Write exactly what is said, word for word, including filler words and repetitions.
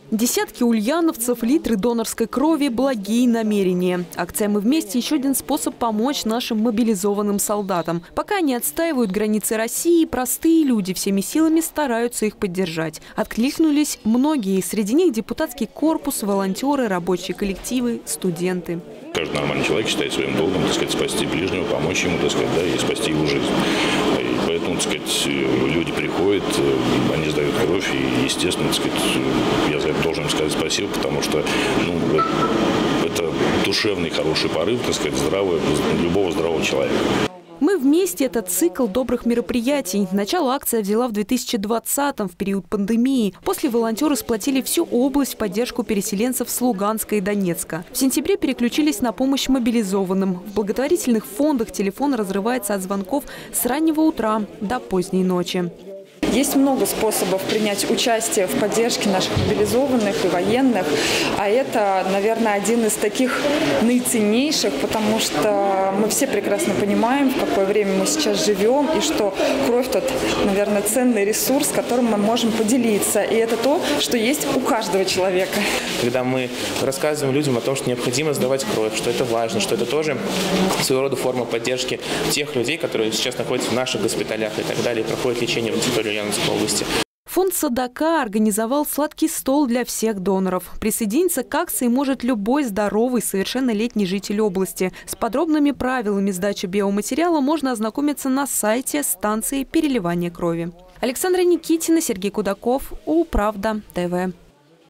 Десятки ульяновцев, литры донорской крови, благие намерения. Акция «Мы вместе» – еще один способ помочь нашим мобилизованным солдатам. Пока они отстаивают границы России, простые люди всеми силами стараются их поддержать. Откликнулись многие. Среди них депутатский корпус, волонтеры, рабочие коллективы, студенты. Каждый нормальный человек считает своим долгом, так сказать, спасти ближнего, помочь ему, так сказать, да, и спасти его жизнь. И поэтому, так сказать, люди приходят, они сдают кровь, и, естественно, так сказать, я за это должен им сказать спасибо, потому что, ну, это душевный, хороший порыв, так сказать, здравый, любого здравого человека. «Мы вместе» – это цикл добрых мероприятий. Начало акция взяла в две тысячи двадцатом, в период пандемии. После волонтеры сплотили всю область в поддержку переселенцев с Луганска и Донецка. В сентябре переключились на помощь мобилизованным. В благотворительных фондах телефон разрывается от звонков с раннего утра до поздней ночи. Есть много способов принять участие в поддержке наших мобилизованных и военных. А это, наверное, один из таких наиценнейших, потому что мы все прекрасно понимаем, в какое время мы сейчас живем, и что кровь – тот, наверное, ценный ресурс, которым мы можем поделиться. И это то, что есть у каждого человека. Когда мы рассказываем людям о том, что необходимо сдавать кровь, что это важно, что это тоже своего рода форма поддержки тех людей, которые сейчас находятся в наших госпиталях и так далее, и проходят лечение в территории Ульяновской области. Фонд «Садака» организовал сладкий стол для всех доноров. Присоединиться к акции может любой здоровый, совершеннолетний житель области. С подробными правилами сдачи биоматериала можно ознакомиться на сайте станции переливания крови. Александра Никитина, Сергей Кудаков, Управда ТВ.